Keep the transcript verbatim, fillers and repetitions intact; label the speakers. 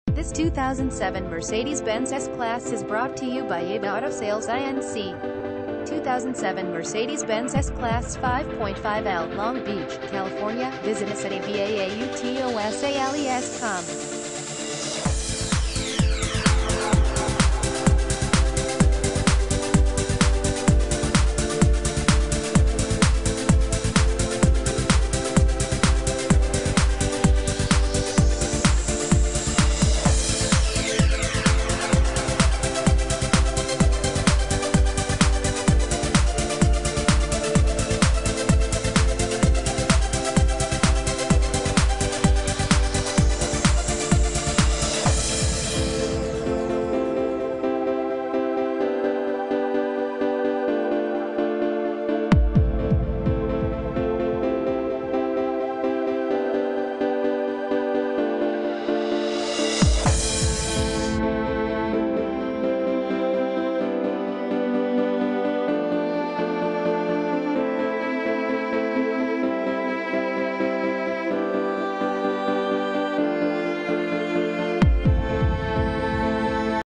Speaker 1: This two thousand seven Mercedes-Benz S-Class is brought to you by A B Auto Sales Inc two thousand seven Mercedes-Benz S-Class five point five L, Long Beach, California. Visit us at A B A A U T O S A L E S dot com.